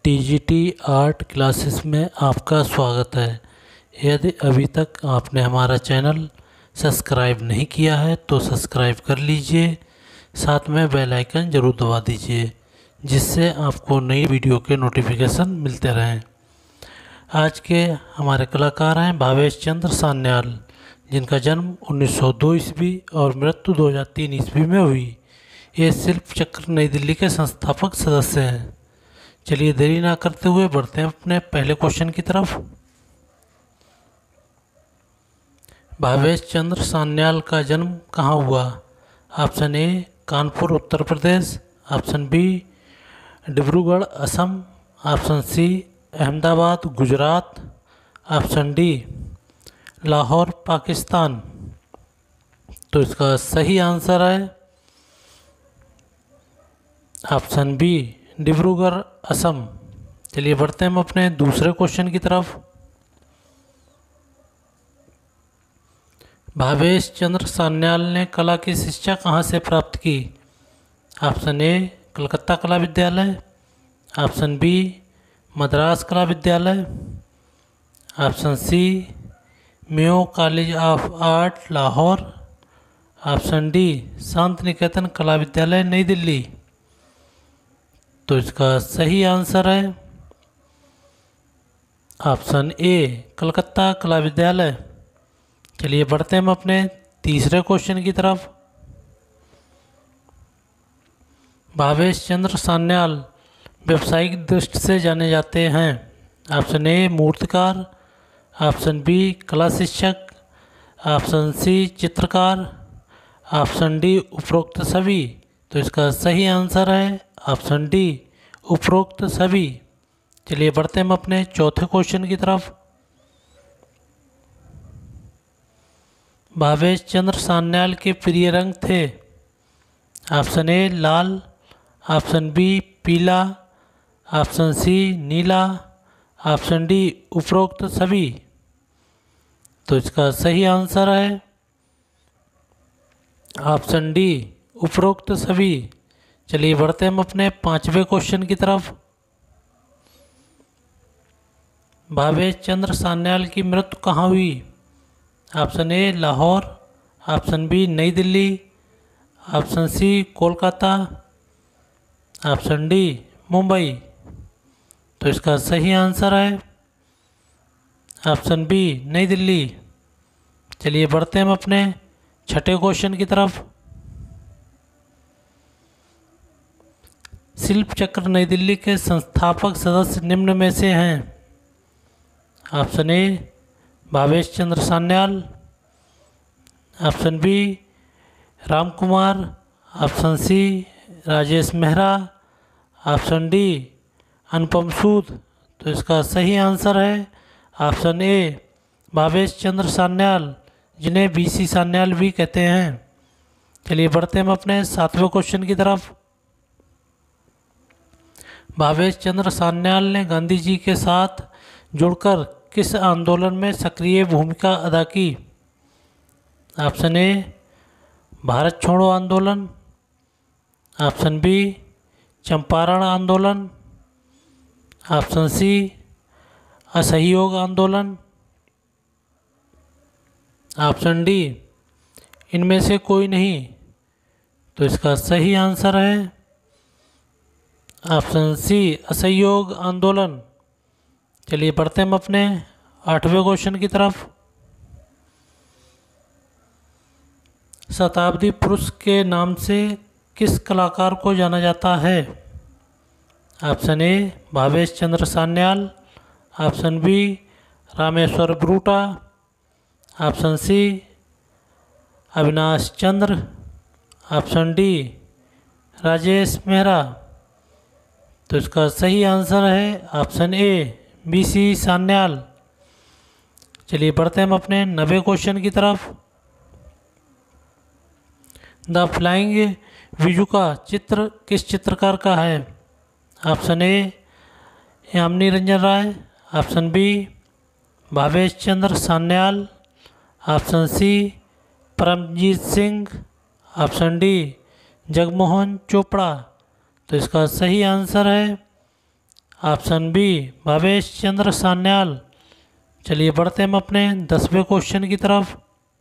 TGT art classes में आपका स्वागत है। यदि अभी तक आपने हमारा चैनल सब्सक्राइब नहीं किया है तो सब्सक्राइब कर लीजिए, साथ में बेल आइकन ज़रूर दबा दीजिए जिससे आपको नई वीडियो के नोटिफिकेशन मिलते रहें। आज के हमारे कलाकार हैं भावेश चंद्र सान्याल, जिनका जन्म 1902 ईस्वी और मृत्यु 2003 ईस्वी में हुई। ये शिल्प चक्र नई दिल्ली के संस्थापक सदस्य हैं। चलिए देरी ना करते हुए बढ़ते हैं अपने पहले क्वेश्चन की तरफ। भावेश चंद्र सान्याल का जन्म कहाँ हुआ? Option A Kanpur Uttar Pradesh, option B Dibrugarh Assam, option C Ahmedabad Gujarat, option D Lahore Pakistan. तो इसका सही आंसर है ऑप्शन बी डिब्रूगढ़ असम। चलिए बढ़ते हैं हम अपने दूसरे क्वेश्चन की तरफ। भावेश चंद्र सान्याल ने कला की शिक्षा कहाँ से प्राप्त की? ऑप्शन ए कलकत्ता कला विद्यालय, ऑप्शन बी मद्रास कला विद्यालय, option C Mayo college of art Lahore, option D Shanti Niketan कला विद्यालय नई दिल्ली। तो इसका सही आंसर है ऑप्शन ए कलकत्ता कला विद्यालय। चलिए बढ़ते हैं हम अपने तीसरे क्वेश्चन की तरफ। भावेश चंद्र सान्याल व्यावसायिक दृष्टि से जाने जाते हैं। ऑप्शन ए मूर्तिकार, ऑप्शन बी कला शिक्षक, ऑप्शन सी चित्रकार, ऑप्शन डी उपरोक्त सभी। तो इसका सही आंसर है ऑप्शन डी उपरोक्त सभी। चलिए बढ़ते हैं हम अपने चौथे क्वेश्चन की तरफ। भावेश चंद्र सान्याल के प्रिय रंग थे। ऑप्शन ए लाल, ऑप्शन बी पीला, ऑप्शन सी नीला, ऑप्शन डी उपरोक्त सभी। तो इसका सही आंसर है ऑप्शन डी उपरोक्त सभी। चलिए बढ़ते हैं हम अपने पांचवें क्वेश्चन की तरफ। भावेश चंद्र सान्याल की मृत्यु कहाँ हुई? Option A Lahore, option B New Delhi, option C Kolkata, option D Mumbai. तो इसका सही आंसर है ऑप्शन बी नई दिल्ली। चलिए बढ़ते हैं हम अपने छठे क्वेश्चन की तरफ। शिल्प चक्र नई दिल्ली के संस्थापक सदस्य निम्न में से हैं। Option A Bhavesh Chandra Sanyal, option B Ram Kumar, option C Rajesh Mehra, option D Anupam Sood. तो इसका सही आंसर है ऑप्शन ए भावेश चंद्र सान्याल, जिन्हें बीसी सान्याल भी कहते हैं। चलिए बढ़ते हैं हम अपने सातवें क्वेश्चन की तरफ। भावेश चंद्र सान्याल ने गांधी जी के साथ जुड़कर किस आंदोलन में सक्रिय भूमिका अदा की? ऑप्शन ए भारत छोड़ो आंदोलन, ऑप्शन बी चंपारण आंदोलन, ऑप्शन सी असहयोग आंदोलन, ऑप्शन डी इनमें से कोई नहीं। तो इसका सही आंसर है ऑप्शन सी असहयोग आंदोलन। चलिए बढ़ते हैं हम अपने आठवें क्वेश्चन की तरफ। शताब्दी पुरुष के नाम से किस कलाकार को जाना जाता है? Option A Bhavesh Chandra Sanyal, option B Rameshwar Bruta, option C Avinash Chandra, option D Rajesh Mehra. तो इसका सही आंसर है ऑप्शन ए बीसी सान्याल। चलिए बढ़ते हैं हम अपने 90वें क्वेश्चन की तरफ। द फ्लाइंग विजू का चित्र किस चित्रकार का है? Option A Yamini Ranjan Rai, option B Bhavesh Chandra Sanyal, option C Paramjit Singh, option D Jagmohan Chopra. तो इसका सही आंसर है ऑप्शन बी भावेश चंद्र सान्याल। चलिए बढ़ते हम अपने 10वें क्वेश्चन की तरफ।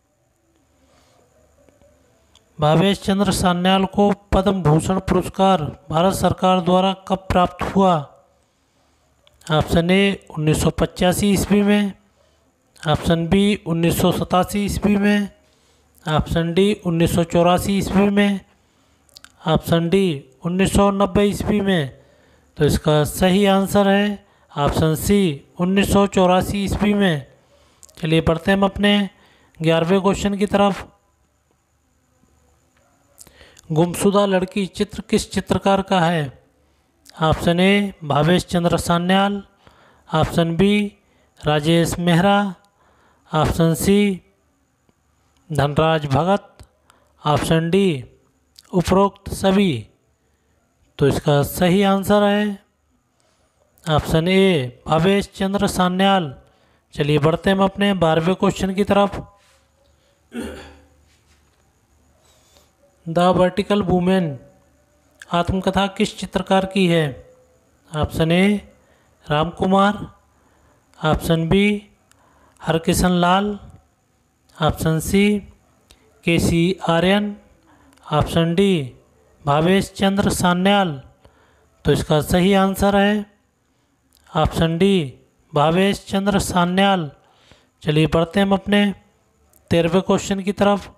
भावेश चंद्र सान्याल को पद्म भूषण पुरस्कार भारत सरकार द्वारा कब प्राप्त हुआ? ऑप्शन ए 1985 ईस्वी में, ऑप्शन बी 1987 ईस्वी में, ऑप्शन डी 1984 ईस्वी में, ऑप्शन डी 1990 ईस्वी में। तो इसका सही आंसर है ऑप्शन सी 1984 ईस्वी में। चलिए पढ़ते हैं हम अपने 11वें क्वेश्चन की तरफ। गुमशुदा लड़की चित्र किस चित्रकार का है? Option A Bhavesh Chandra Sanyal, option B Rajesh Mehra, option C Dhanraj Bhagat, option D उपरोक्त सभी। तो इसका सही आंसर है ऑप्शन ए भावेश चंद्र सान्याल। चलिए बढ़ते हैं हम अपने 12वें क्वेश्चन की तरफ। द वर्टिकल वुमेन आत्मकथा किस चित्रकार की है? Option A Ram Kumar, option B Harkishan Lal, option C K C Aryan, option D Bhavesh Chandra Sanyal. तो इसका सही आंसर है ऑप्शन डी भावेश चंद्र सान्याल। चलिए बढ़ते हैं हम अपने 13वें क्वेश्चन की तरफ।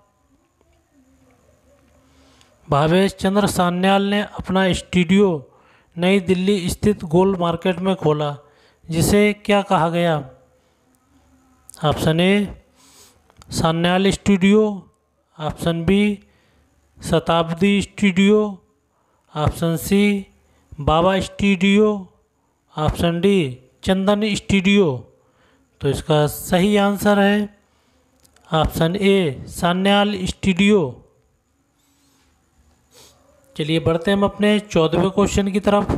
भावेश चंद्र सान्याल ने अपना स्टूडियो नई दिल्ली स्थित गोल मार्केट में खोला, जिसे क्या कहा गया? Option A Sanyal studio, option B Shatabdi studio, option C Baba studio, option D Chandan studio. तो इसका सही आंसर है ऑप्शन ए सान्याल स्टूडियो। चलिए बढ़ते हैं हम अपने 14वें क्वेश्चन की तरफ।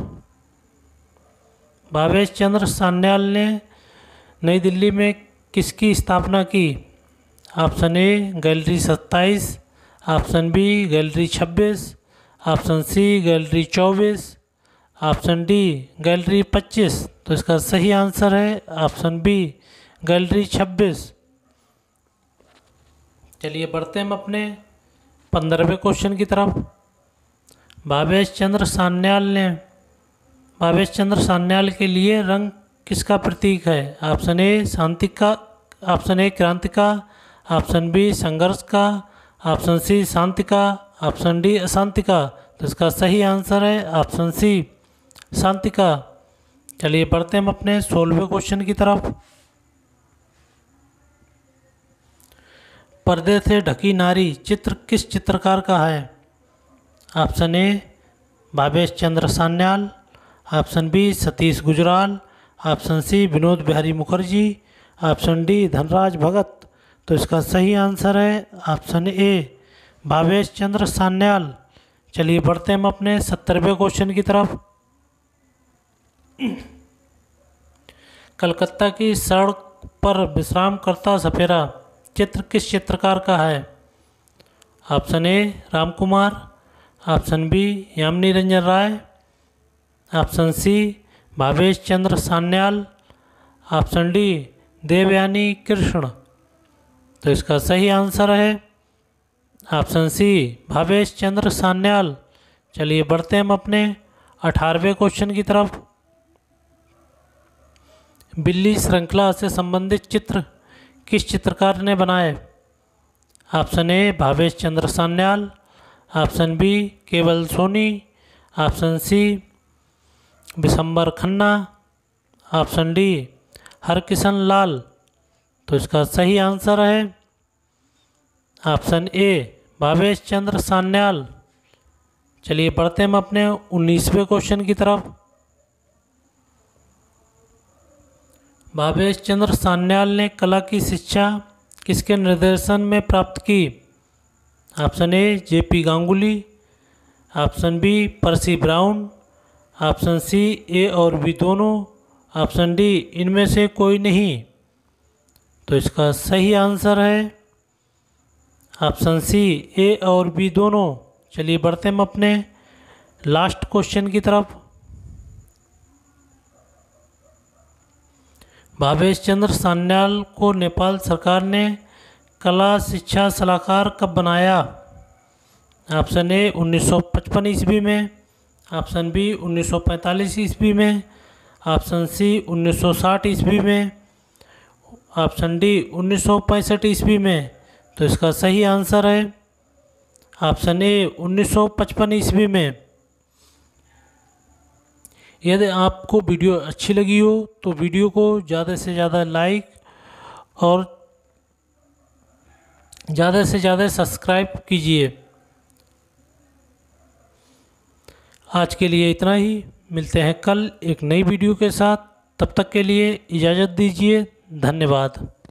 भावेश चंद्र सान्याल ने नई दिल्ली में किसकी स्थापना की? Option A gallery 27, option B gallery 26, option C gallery 24, option D gallery 25। तो इसका सही आंसर है ऑप्शन बी गैलरी 26। चलिए बढ़ते हैं हम अपने 15वें क्वेश्चन की तरफ। भावेश चंद्र सान्याल के लिए रंग किसका प्रतीक है? ऑप्शन ए शांति का, ऑप्शन ए क्रांति का, ऑप्शन बी संघर्ष का, ऑप्शन सी शांति का, ऑप्शन डी अशांति का। तो इसका सही आंसर है ऑप्शन सी शांति का। चलिए बढ़ते हैं हम अपने 16वें क्वेश्चन की तरफ। पर्दे से ढकी नारी चित्र किस चित्रकार का है? Option A Bhavesh Chandra Sanyal, option B Satish Gujral, option C Vinod Bihari Mukherjee, option D Dhanraj Bhagat. तो इसका सही आंसर है ऑप्शन ए भावेश चंद्र सान्याल। चलिए बढ़ते हैं हम अपने 70वें क्वेश्चन की तरफ। कलकत्ता की सड़क पर विश्राम करता सपेरा चित्र किस चित्रकार का है? Option A Ram Kumar, option B Yamini Ranjan Rai, option C Bhavesh Chandra Sanyal, option D Devyani Krishna. तो इसका सही आंसर है ऑप्शन सी भावेश चंद्र सान्याल। चलिए बढ़ते हैं हम अपने 18वें क्वेश्चन की तरफ। बिल्ली श्रृंखला से संबंधित चित्र किस चित्रकार ने बनाए? Option A Bhavesh Chandra Sanyal, option B Keval Soni, option C Bishambar Khanna, option D Harkishan Lal. तो इसका सही आंसर है ऑप्शन ए भावेश चंद्र सान्याल। चलिए बढ़ते हैं हम अपने 19वें क्वेश्चन की तरफ। भावेश चंद्र सान्याल ने कला की शिक्षा किसके निर्देशन में प्राप्त की? Option A J P Ganguly, option B Percy Brown, option C A और बी दोनों, ऑप्शन डी इनमें से कोई नहीं। तो इसका सही आंसर है ऑप्शन सी ए और बी दोनों। चलिए बढ़ते हैं हम अपने लास्ट क्वेश्चन की तरफ। भावेश चंद्र सान्याल को नेपाल सरकार ने कला शिक्षा सलाहकार कब बनाया? ऑप्शन ए 1955 ईस्वी में, ऑप्शन बी 1945 ईस्वी में, ऑप्शन सी 1960 ईस्वी में, ऑप्शन डी 1965 ईस्वी में। तो इसका सही आंसर है ऑप्शन ए 1955 ईस्वी में। यदि आपको वीडियो अच्छी लगी हो तो वीडियो को ज़्यादा से ज़्यादा लाइक और ज़्यादा से ज़्यादा सब्सक्राइब कीजिए। आज के लिए इतना ही, मिलते हैं कल एक नई वीडियो के साथ। तब तक के लिए इजाज़त दीजिए, धन्यवाद।